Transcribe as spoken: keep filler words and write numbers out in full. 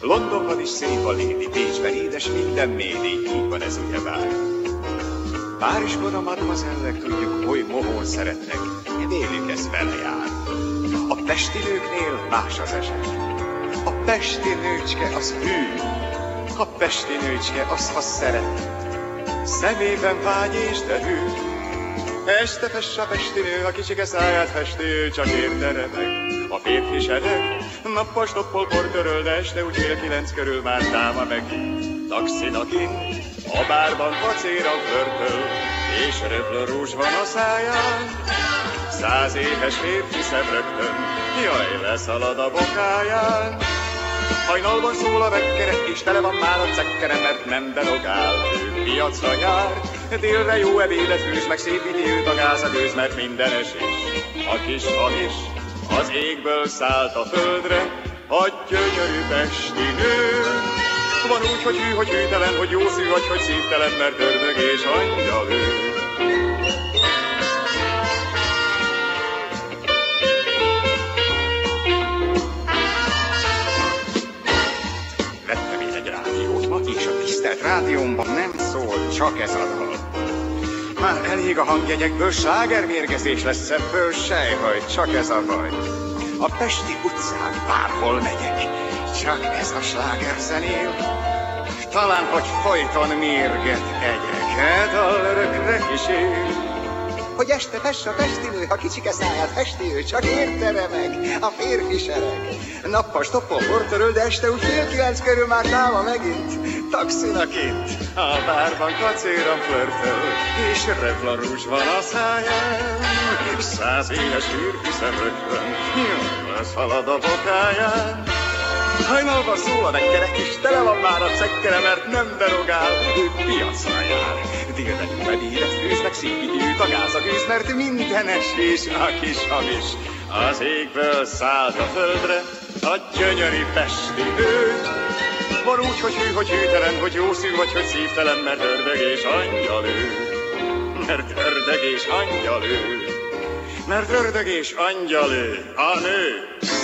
Londonban is szép a lédi, Bécsben édes minden médi, így van ez ugyebár. Párizsban a mademoiselle-ek tudjuk, hogy mohón szeretnek, vélük ez vele jár. A pesti nőknél más az eset. A pesti nőcske az hű, a pesti nőcske az, ha szeret, szemében vágy és derű. Este fess a pesti nő, a kicsike száját festi, ő csak érte meg. A férfi sereg, nappal stoppol portöröl, de este úgy fél kilenc körül már táma megint. Taxinakin, a bárban pacéra flörtöl, és röplő rúzs van a száján. Száz éves férfi szem rögtön, jaj, leszalad a bokáján. Hajnalban szól a vekkere, és tele van már a cekkere, mert nem derogál, ő piacra jár. Délre jó ebédet főz, meg szépíti őt a gázadőz, mert minden esés. A kis hamis az égből szállt a földre, a gyönyörű pesti nő. Van úgy, hogy hű, hogy hűtelen, hogy jó szű, vagy hogy szívtelen, mert ördög és angyal ő. Vettem én egy rádiót ma, és a tisztelt rádiómban nem szól, csak ez a dal. Már elég a hangjegyekből, slágermérgezés lesz ebből, sejhaj, csak ez a baj. A pesti utcán bárhol megyek, csak ez a sláger zenél. Talán, hogy folyton mérget egyek, dal örökre kísér. Hogy este fess a pestinő, ha kicsike száját festi, ő csak érte remeg, a férfi sereg. Nappal stoppol portöröl, de este úgy fél kilenc körül már táma megint. Taxinaként a bárban kacéra flörtöl, és revla rúzs van a száján. Száz éves férfi szem rögtön, jól leszalad a bokáján. Hajnalban szól a vekkere, és tele van már a cekkere, mert nem derogál, ő piacra jár. Délre jó ebédet főz, meg szépíti őt a gázagőz, mert minden esés a kis hamis az égből szállt a földre, a gyönyörű pesti nő. Van úgy, hogy hű, hogy hűtelen, hogy jó szű, vagy hogy szívtelen, mert ördög és angyal ő. Mert ördög és angyal ő. Mert ördög és angyal ő, a nő.